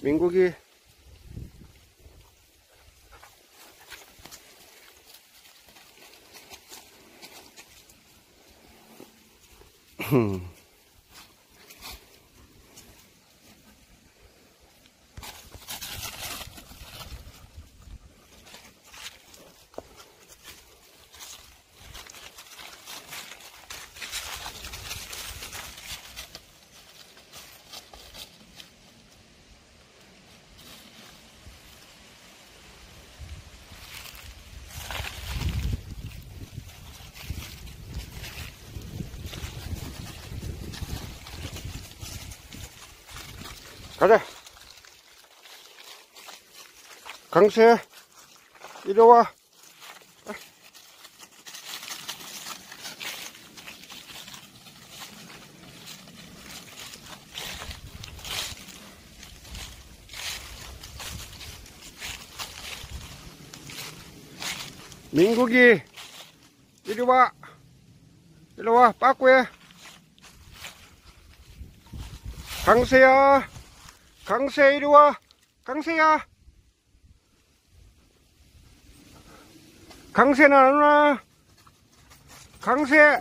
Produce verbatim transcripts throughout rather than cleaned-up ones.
민국이 가자. 강세 이리 와. 민국이 이리 와. 이리 와. 빠꾸해. 강세야. 강세 이리 와. 강세야. 강세는 안 와. 강세.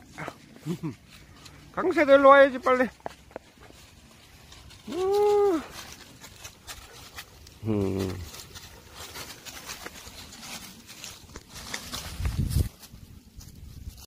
강세도 일로 와야지 빨리. 음.